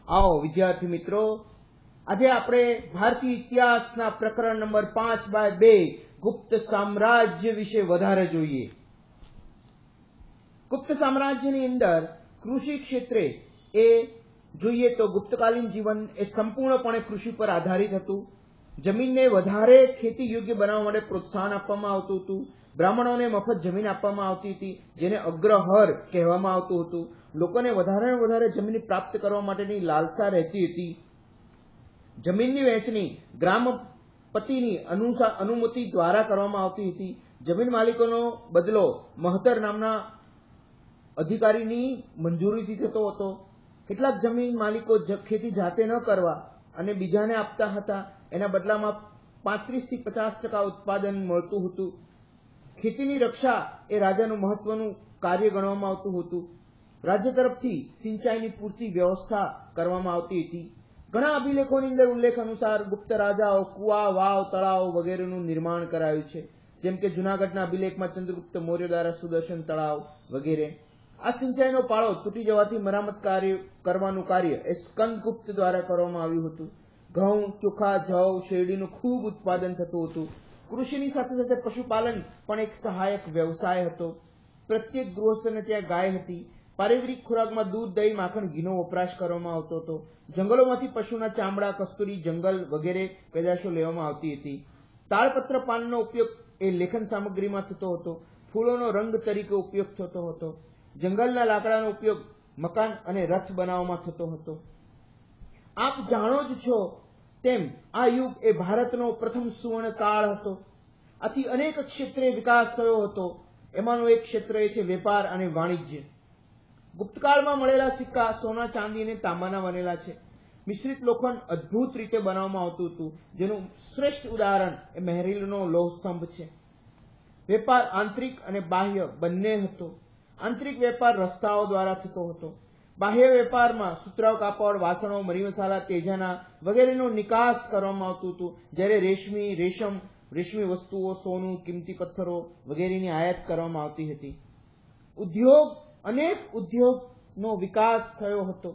आओ विद्यार्थी मित्रों, आज आपणे भारतीय इतिहासना प्रकरण नंबर 5/2 गुप्त साम्राज्य विषे वधारे जोईए। गुप्त साम्राज्यनी अंदर कृषि क्षेत्रे ए જોઈએ તો ગુપ્તકાલીન જીવન એ સંપૂર્ણપણે કૃષિ પર આધારિત હતું। જમીનને વધારે ખેતી યોગ્ય બનાવવા માટે પ્રોત્સાહન આપવામાં આવતું હતું। બ્રાહ્મણોને મફત જમીન આપવામાં આવતી હતી, જેને અગ્રહર કહેવામાં આવતું હતું। લોકોને વધારે ને વધારે જમીન પ્રાપ્ત કરવા માટેની લાલસા રહેતી હતી। જમીનની વહેંચણી ગ્રામપતિની અનુમતિ દ્વારા કરવામાં આવતી હતી। જમીન માલિકોનો બદલો મહતર નામના અધિકારીની મંજૂરીથી થતો હતો। કેટલાક જમીન માલિકો ખેતી જાતે ન કરવા અને બીજાને આપતા હતા। એના બદલામાં 35 થી 50% ઉત્પાદન મળતું હતું। ખેતીની રક્ષા એ રાજાનું મહત્વનું કાર્ય ગણવામાં આવતું હતું। રાજ્ય તરફથી સિંચાઈની પૂરતી વ્યવસ્થા કરવામાં આવતી હતી। ઘણા અભિલેખોની અંદર ઉલ્લેખ અનુસાર ગુપ્ત રાજાઓ કુવા, વાવ, તળાવ વગેરેનું નિર્માણ કરાયું છે, જેમ કે જૂનાગઢના અભિલેખમાં ચંદ્રગુપ્ત મૌર્ય દ્વારા સુદર્શન તળાવ વગેરે। આ સિંચાઈનો પાળો તૂટી જવાથી મરામત કરવાનું કાર્ય એ સ્કંદગુપ્ત દ્વારા કરવામાં આવ્યું હતું। ઘઉં, ચોખા, જવ, શેરડીનું ખૂબ ઉત્પાદન થતું હતું। કૃષિની સાથે સાથે પશુપાલન પણ એક સહાયક વ્યવસાય હતો। પ્રત્યેક ગૃહસ્થને ત્યાં ગાય હતી। પારિવારિક ખોરાકમાં દૂધ, દહીં, માખણ, ઘીનો વપરાશ કરવામાં આવતો હતો। જંગલોમાંથી પશુના ચામડા, કસ્તુરી, જંગલ વગેરે પેદાશો લેવામાં આવતી હતી। તાળપત્ર પાનનો ઉપયોગ એ લેખન સામગ્રીમાં થતો હતો। ફૂલોનો રંગ તરીકે ઉપયોગ થતો હતો। જંગલના લાકડાનો ઉપયોગ મકાન અને રથ બનાવવામાં થતો હતો। આપ જાણો જ છો તેમ આ યુગ એ ભારતનો પ્રથમ સુવર્ણ કાળ હતો। આથી અનેક ક્ષેત્રે વિકાસ થયો હતો। એમાંનો એક ક્ષેત્ર એ છે વેપાર અને વાણિજ્ય। ગુપ્તકાળમાં મળેલા સિક્કા સોના, ચાંદી અને તાંબાના બનેલા છે। મિશ્રિત લોખંડ અદ્ભુત રીતે બનાવવામાં આવતું હતું, જેનું શ્રેષ્ઠ ઉદાહરણ એ મહેરીલનો લોહ સ્તંભ છે। વેપાર આંતરિક અને બાહ્ય બંને હતો। આંતરિક વેપાર રસ્તાઓ દ્વારા થતો હતો। બાહ્ય વેપારમાં સુતરાઉ કાપડ, વાસણો, મરી મસાલા, તેજાના વગેરેનો નિકાસ કરવામાં આવતું હતું, જ્યારે રેશમી વસ્તુઓ, સોનું, કિંમતી પથ્થરો વગેરેની આયાત કરવામાં આવતી હતી। અનેક ઉદ્યોગનો વિકાસ થયો હતો,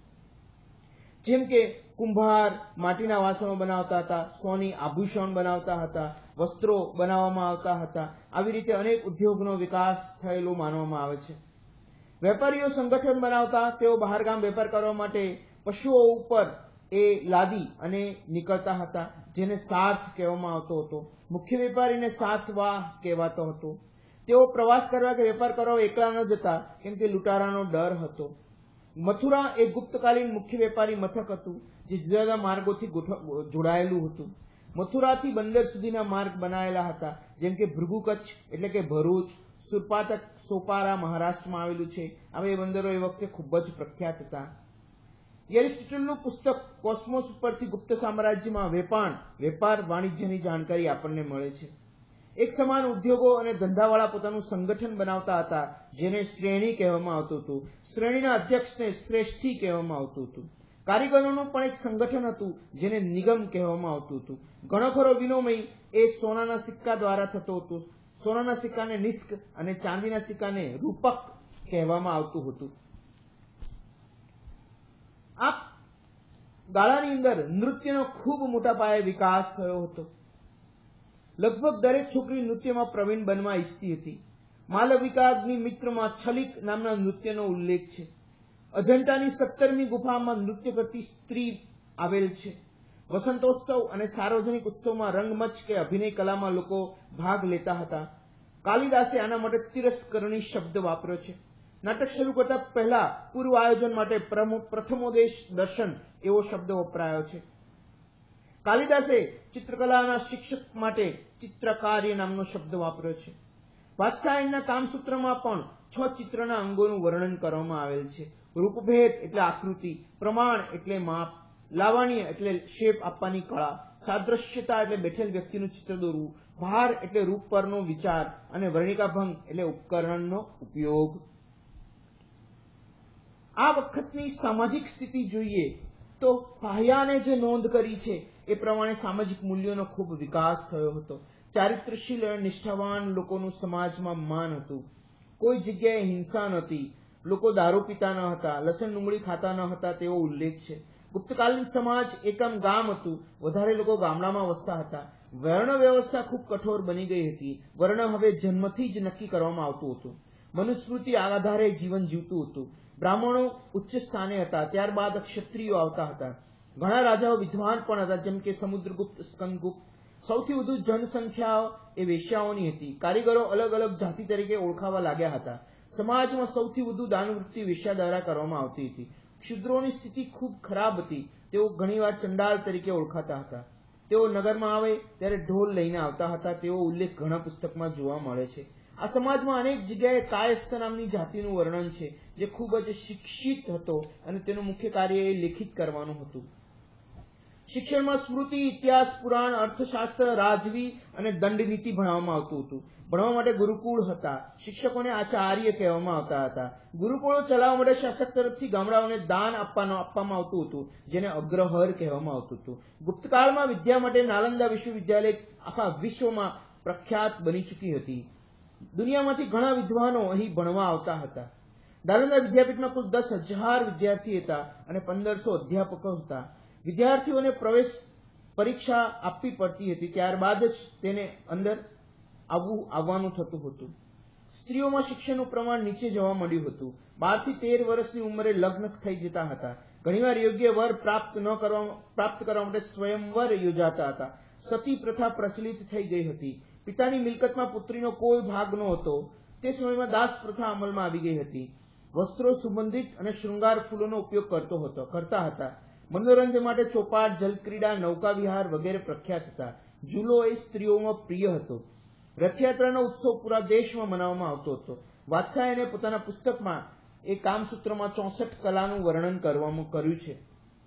જેમ કે કુંભાર માટીના વાસણો બનાવતા હતા, સોની આભૂષણ બનાવતા હતા, વસ્ત્રો બનાવવામાં આવતા હતા। આવી રીતે અનેક ઉદ્યોગનો વિકાસ થયેલો માનવામાં આવે છે। વેપારીઓ સંગઠન બનાવતા। તેઓ બહારગામ વેપાર કરવા માટે પશુઓ ઉપર એ લાદી અને નીકળતા હતા, જેને સાર્થ કહેવામાં આવતો હતો। મુખ્ય વેપારીને સાર્થવાહ કહેવાતો હતો। તેઓ પ્રવાસ કરવા કે વેપાર કરવા એકલા ન જતા, કેમ કે લૂંટારાનો ડર હતો। મથુરા એ ગુપ્તકાલીન મુખ્ય વેપારી મથક હતું, જે જુદા જુદા માર્ગોથી જોડાયેલું હતું। મથુરાથી બંદર સુધીના માર્ગ બનાયેલા હતા, જેમ કે ભૃગુ કચ્છ એટલે કે ભરૂચ, સુરપાતક સોપારા મહારાષ્ટ્રમાં આવેલું છે। આ બે બંદરો એ વખતે ખૂબ જ પ્રખ્યાત હતા। એરિસ્ટોટલનું પુસ્તક કોસ્મોસ ઉપરથી ગુપ્ત સામ્રાજ્યમાં વેપાર વાણિજ્યની જાણકારી આપણને મળે છે। એક સમાન ઉદ્યોગો અને ધંધાવાળા પોતાનું સંગઠન બનાવતા હતા, જેને શ્રેણી કહેવામાં આવતું હતું। શ્રેણીના અધ્યક્ષને શ્રેષ્ઠી કહેવામાં આવતું હતું। કારીગરોનું પણ એક સંગઠન હતું, જેને નિગમ કહેવામાં આવતું હતું। ઘણો ખરો વિનિમય એ સોનાના સિક્કા દ્વારા થતો હતો। સોનાના સિક્કાને નિષ્ક અને ચાંદીના સિક્કાને રૂપક કહેવામાં આવતું હતું। આ ગાળાની અંદર નૃત્યનો ખૂબ મોટા પાયે વિકાસ થયો હતો। લગભગ દરેક છોકરી નૃત્યમાં પ્રવીણ બનવા ઈચ્છતી હતી। માલવિકાગ્નિ મિત્રમાં છલિક નામના નૃત્યનો ઉલ્લેખ છે। અજંટાની 17મી ગુફામાં નૃત્ય કરતી સ્ત્રી આવેલ છે। વસંતોત્સવ અને સાર્વજનિક ઉત્સવમાં રંગમંચ કે અભિનય કલામાં લોકો ભાગ લેતા હતા। કાલિદાસે આના માટે તિરસ્કરણી શબ્દ વાપર્યો છે। નાટક શરૂ કરતા પહેલા પૂર્વ આયોજન માટે પ્રથમોદેશ દર્શન એવો શબ્દ વપરાયો છે। કાલિદાસે ચિત્રકલાના શિક્ષક માટે ચિત્રકાર્ય નામનો શબ્દ વાપર્યો છે। વાત્સાયનના કામસૂત્રમાં પણ 6 ચિત્રના અંગોનું વર્ણન કરવામાં આવેલ છે। રૂપભેદ એટલે આકૃતિ, પ્રમાણ એટલે માપ, લાવણ્ય એટલે શેપ આપવાની કળા, સાદ્રશ્યતા એટલે બેઠેલ વ્યક્તિનું ચિત્ર દોરવું, ભાર એટલે રૂપ પરનો વિચાર અને વર્ણિકાભંગ એટલે ઉપકરણનો ઉપયોગ। આ વખતની સામાજિક સ્થિતિ જોઈએ તો પાયાને જે નોંધ કરી છે એ પ્રમાણે સામાજિક મૂલ્યોનો ખૂબ વિકાસ થયો હતો। ચારિત્રશીલ અને નિષ્ઠાવાન લોકોનું સમાજમાં માન હતું। કોઈ જગ્યાએ હિંસા નહોતી। લોકો દારૂ પીતા ન હતા, લસણ ડુંગળી ખાતા ન હતા તેવો ઉલ્લેખ છે. ગુપ્તકાલીન સમાજ એકમ ગામ હતું, વધારે લોકો ગામડામાં વસતા હતા. વર્ણ વ્યવસ્થા ખૂબ કઠોર બની ગઈ હતી. વર્ણ હવે જન્મથી જ નક્કી કરવામાં આવતું હતું. મનુસ્મૃતિ આધારે જીવન જીવતું હતું. બ્રાહ્મણો ઉચ્ચ સ્થાને હતા, ત્યારબાદ ક્ષત્રિયો આવતા હતા. ઘણા રાજાઓ વિદ્વાન પણ હતા, જેમ કે સમુદ્રગુપ્ત, સ્કંદગુપ્ત. સૌથી વધુ જનસંખ્યા એ વેશ્યાઓની હતી. કારીગરો અલગ અલગ જાતિ તરીકે ઓળખાવા લાગ્યા હતા. સમાજમાં સૌથી વધુ દાનવૃત્તિ વેશ્યા દ્વારા કરવામાં આવતી હતી. ક્ષુદ્રોની સ્થિતિ ખૂબ ખરાબ હતી. તેઓ ઘણીવાર ચંડાલ તરીકે ઓળખાતા હતા. તેઓ નગરમાં આવે ત્યારે ઢોલ લઈને આવતા હતા. તેવો ઉલ્લેખ ઘણા પુસ્તકમાં જોવા મળે છે. આ સમાજમાં અનેક જગ્યાએ કાયસ્થ નામની જાતિનું વર્ણન છે, જે ખૂબ જ શિક્ષિત હતો અને તેનું મુખ્ય કાર્ય એ લેખિત કરવાનું હતું. શિક્ષણમાં સ્મૃતિ, ઇતિહાસ, પુરાણ, અર્થશાસ્ત્ર, રાજવી અને દંડનીતિ ભણાવવામાં આવતું હતું. ભણવા માટે ગુરુકુળ હતા. શિક્ષકોને આચાર્ય કહેવામાં આવતા હતા. ગુરુકુળો ચલાવવા માટે શાસક તરફથી ગામડાઓને દાન આપવામાં આવતું હતું, જેને અગ્રહર કહેવામાં આવતું હતું. ગુપ્તકાળમાં વિદ્યા માટે નાલંદા વિશ્વવિદ્યાલય આખા વિશ્વમાં પ્રખ્યાત બની ચૂકી હતી. દુનિયામાંથી ઘણા વિદ્વાનો અહીં ભણવા આવતા હતા. નાલંદા વિદ્યાપીઠમાં કુલ 10,000 વિદ્યાર્થી હતા અને 1500 અધ્યાપકો હતા. વિદ્યાર્થીઓને પ્રવેશ પરીક્ષા આપવી પડતી હતી, ત્યારબાદ જ તેને અંદર આવવાનું થતું હતું. સ્ત્રીઓમાં શિક્ષણનું પ્રમાણ નીચે જવા મળ્યું હતું. 12 થી 13 વર્ષની ઉંમરે લગ્ન થઈ જતા હતા. ઘણીવાર યોગ્ય વર પ્રાપ્ત કરવા માટે સ્વયંવર યોજાતા હતા. સતી પ્રથા પ્રચલિત થઈ ગઈ હતી. પિતાની મિલકતમાં પુત્રીનો કોઈ ભાગ ન હતો. તે સમયમાં દાસ પ્રથા અમલમાં આવી ગઈ હતી. વસ્ત્રો સુગંધિત અને શૃંગાર ફૂલોનો ઉપયોગ કરતા હતા. મનોરંજન માટે ચોપાટ, જલક્રીડા, નૌકા વિહાર વગેરે પ્રખ્યાત હતા. જુલો એ સ્ત્રીઓમાં પ્રિય હતો. રથયાત્રાનો ઉત્સવ પૂરા દેશમાં મનાવવામાં આવતો હતો. વાત્સાયને પોતાના પુસ્તકમાં એ કામસૂત્રમાં 64 કલાનું વર્ણન કર્યું છે.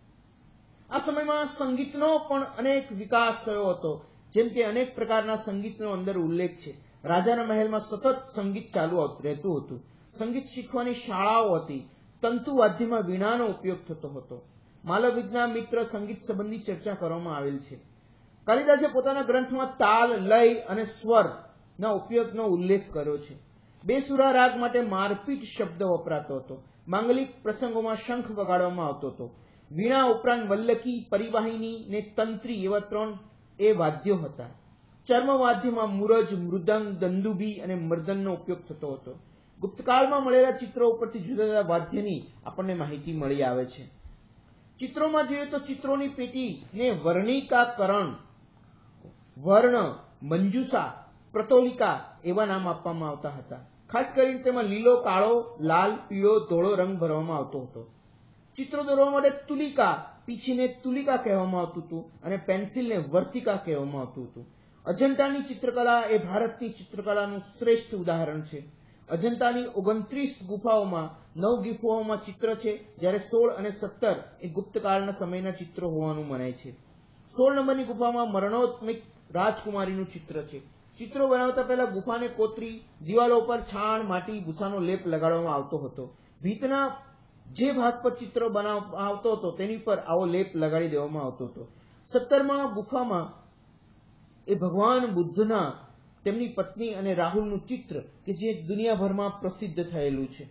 આ સમયમાં સંગીતનો પણ અનેક વિકાસ થયો હતો, જેમ કે અનેક પ્રકારના સંગીતનો અંદર ઉલ્લેખ છે. રાજાના મહેલમાં સતત સંગીત ચાલુ રહેતું હતું. સંગીત શીખવાની શાળાઓ હતી. તંતુ વાદ્યમાં વીણાનો ઉપયોગ થતો હતો. માલવિજ્ઞા મિત્ર સંગીત સંબંધી ચર્ચા કરવામાં આવેલ છે. કાલિદાસે પોતાના ગ્રંથમાં તાલ, લય અને સ્વર ના ઉપયોગનો ઉલ્લેખ કર્યો છે. બેસુરા રાગ માટે મારપીટ શબ્દ વપરાતો હતો. માંગલિક પ્રસંગોમાં શંખ વગાડવામાં આવતો હતો. વીણા ઉપરાંત વલ્લકી, પરિવાહિની ને તંત્રી એવા 3 વાદ્યો હતા. ચર્મવાદ્યમાં મુરજ, મૃદંગ, દંદુભી અને મર્દનનો ઉપયોગ થતો હતો. ગુપ્તકાળમાં મળેલા ચિત્રો ઉપરથી જુદા જુદા વાદ્યની આપણને માહિતી મળી આવે છે. ચિત્રોમાં જોઈએ તો ચિત્રોની પેટીને વર્ણિકાકરણ, વર્ણ, મંજુષા, પ્રતોલિકા એવા નામ આપવામાં આવતા હતા. ખાસ કરીને તેમાં લીલો, કાળો, લાલ, પીળો, ધોળો રંગ ભરવામાં આવતો હતો. ચિત્રો દોરવા માટે તુલિકા, પીછીને તુલિકા કહેવામાં આવતું હતું અને પેન્સિલને વર્તિકા કહેવામાં આવતું હતું. અજંતાની ચિત્રકલા એ ભારતની ચિત્રકલાનું શ્રેષ્ઠ ઉદાહરણ છે. અજંતાની 29 ગુફાઓમાં 9 ગુફાઓમાં ચિત્ર છે, જ્યારે 16 અને 17 એ ગુપ્તકાળના સમયના ચિત્રો હોવાનું મનાય છે. 16 નંબરની ગુફામાં મરણોત્મિક રાજકુમારીનું ચિત્ર છે. ચિત્રો બનાવતા પહેલા ગુફાને કોતરી, દિવાલો પર છાણ, માટી, ભૂસાનો લેપ લગાડવામાં આવતો હતો. ભીતના જે ભાગ પર ચિત્ર બનાવવામાં આવતો હતો તેની પર આવો લેપ લગાડી દેવામાં આવતો હતો. 17માં ગુફામાં એ ભગવાન બુદ્ધના, તેમની પત્ની અને રાહુલનું ચિત્ર કે જે દુનિયાભરમાં પ્રસિદ્ધ થયેલું છે.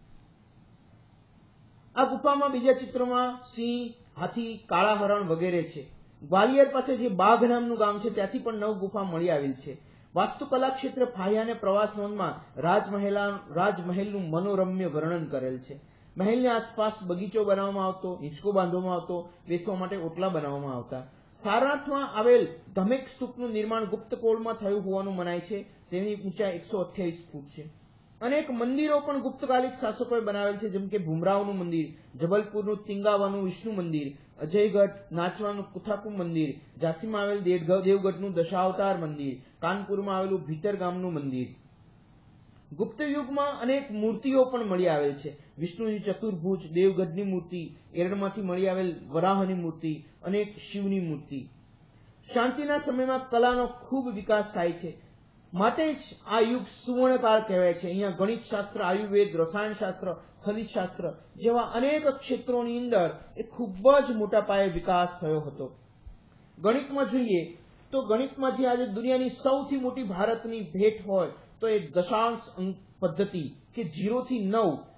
આ ગુફામાં બીજા ચિત્રોમાં સિંહ, હાથી, કાળા હરણ વગેરે છે. ગ્વાલિયર પાસે જે બાઘ નામનું ગામ છે ત્યાંથી પણ 9 ગુફા મળી આવેલ છે. વાસ્તુકલા ક્ષેત્રે ફાહ્યા અને પ્રવાસ નોંધમાં રાજમહેલનું મનોરમ્ય વર્ણન કરેલ છે. મહેલની આસપાસ બગીચો બનાવવામાં આવતો, હિંચકો બાંધવામાં આવતો, બેસવા માટે ઓટલા બનાવવામાં આવતા. સારનાથમાં આવેલ ધમેક સ્તૂપનું નિર્માણ ગુપ્તકાળમાં થયું હોવાનું મનાય છે. તેની ઊંચાઈ 128 ફૂટ છે. અનેક મંદિરો પણ ગુપ્તકાલિક શાસકોએ બનાવેલ છે, જેમ કે ભૂમરાવનું મંદિર, જબલપુરનું તિંગાવાનું વિષ્ણુ મંદિર, અજયગઢ નાચવાનું કુથાકુ મંદિર, ઝાંસીમાં આવેલ દેવગઢનું દશાવતાર મંદિર, કાનપુરમાં આવેલું ભીતર ગામનું મંદિર. ગુપ્ત યુગમાં અનેક મૂર્તિઓ પણ મળી આવેલ છે. વિષ્ણુની ચતુર્ભુજ, દેવગઢની મૂર્તિ, એરણમાંથી મળી આવેલ વરાહની મૂર્તિ, અનેક શિવની મૂર્તિ. શાંતિના સમયમાં કલાનો ખૂબ વિકાસ થાય છે, માટે જ આ યુગ સુવર્ણકાળ કહેવાય છે. અહીંયા ગણિત શાસ્ત્ર, આયુર્વેદ, રસાયણશાસ્ત્ર, ખનિજશાસ્ત્ર જેવા અનેક ક્ષેત્રોની અંદર એ ખૂબ જ મોટા પાયે વિકાસ થયો હતો. ગણિતમાં જોઈએ તો ગણિતમાં જે આજે દુનિયાની સૌથી મોટી ભારતની ભેટ હોય તો એ દશાંશ અંક પદ્ધતિ કે 0 થી 9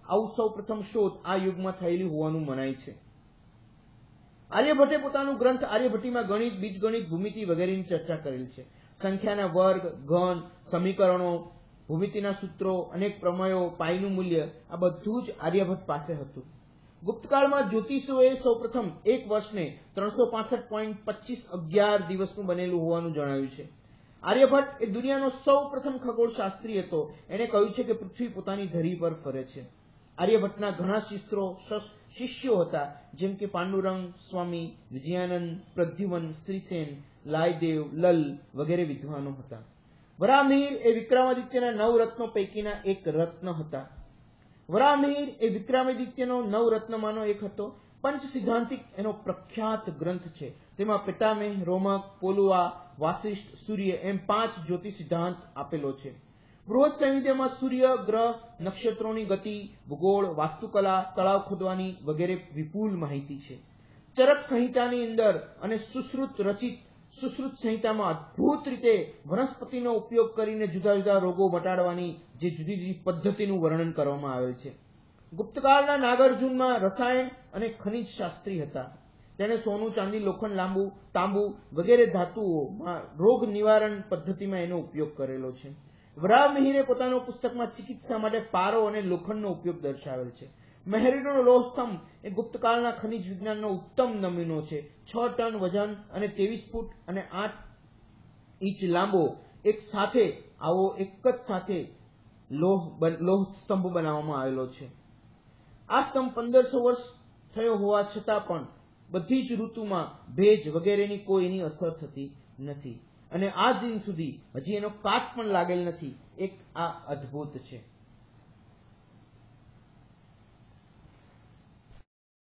આવું સૌ પ્રથમ શોધ આ યુગમાં થયેલી હોવાનું મનાય છે. આર્યભટ્ટે પોતાનું ગ્રંથ આર્યભટ્ટીમાં ગણિત, બીજગણિત, ભૂમિતિ વગેરેની ચર્ચા કરેલ છે. સંખ્યાના વર્ગ, ઘન, સમીકરણો, ભૂમિતિના સૂત્રો, અનેક પ્રમેયો, પાઈનું મૂલ્ય આ બધું જ આર્યભટ્ટ પાસે હતું. ગુપ્તકાળમાં જ્યોતિષોએ સૌપ્રથમ એક વર્ષને 365.2511 દિવસનું બનેલું હોવાનું જણાવ્યું છે. આર્યભટ્ટ એ દુનિયાનો સૌ પ્રથમ ખગોળશાસ્ત્રી હતો. એણે કહ્યું છે કે પૃથ્વી પોતાની ધરી પર ફરે છે. આર્યભટ્ટના ઘણા શિષ્યો હતા, જેમ કે પાંડુરંગ સ્વામી, વિજયાનંદ, પ્રદ્યુમન, શ્રીસેન, લાયદેવ, લલ વગેરે વિદ્વાનો હતા. વરાહમિહિર એ વિક્રમાદિત્યના 9 રત્નો પૈકીના એક રત્ન હતા. વરાહમિહિર એ વિક્રમાદિત્યનો 9 રત્નમાંનો એક હતો. પંચ સિદ્ધાંતિક એનો પ્રખ્યાત ગ્રંથ છે. તેમાં પિતામહ, રોમક, પોલુઆ, વાસિષ્ઠ, સૂર્ય એમ 5 જ્યોતિષ સિદ્ધાંત આપેલો છે. બૃહદ સંહિતામાં સૂર્ય, ગ્રહ, નક્ષત્રોની ગતિ, ભૂગોળ, વાસ્તુકલા, તળાવ ખોદવાની વગેરે વિપુલ માહિતી છે. ચરક સંહિતાની અંદર અને સુશ્રુત સંહિતામાં અદ્ભુત રીતે વનસ્પતિનો ઉપયોગ કરીને જુદા જુદા રોગો મટાડવાની જે જુદી જુદી પદ્ધતિનું વર્ણન કરવામાં આવેલ છે. ગુપ્તકાળના નાગાર્જુનમાં રસાયણ અને ખનિજ શાસ્ત્રી હતા. તેણે સોનું, ચાંદી, લોખંડ, તાંબુ વગેરે ધાતુઓમાં રોગ નિવારણ પદ્ધતિમાં એનો ઉપયોગ કરેલો છે. વરાહમિહિરે પોતાના પુસ્તકમાં ચિકિત્સા માટે પારો અને લોખંડનો ઉપયોગ દર્શાવેલ છે. મહેરીનો લોહ સ્તંભ એ ગુપ્તકાળના ખનિજ વિજ્ઞાનનો ઉત્તમ નમૂનો છે. 6 ટન વજન અને 23 ફૂટ અને 8 ઇંચ લાંબો એક જ સાથે લોહ સ્તંભ બનાવવામાં આવેલો છે. આ સ્તંભ 1500 વર્ષ થયો હોવા છતાં પણ બધી જ ઋતુમાં ભેજ વગેરેની કોઈ એની અસર થતી નથી અને આ દિન સુધી હજી એનો કાટ પણ લાગેલ નથી. એક આ અદ્ભુત છે.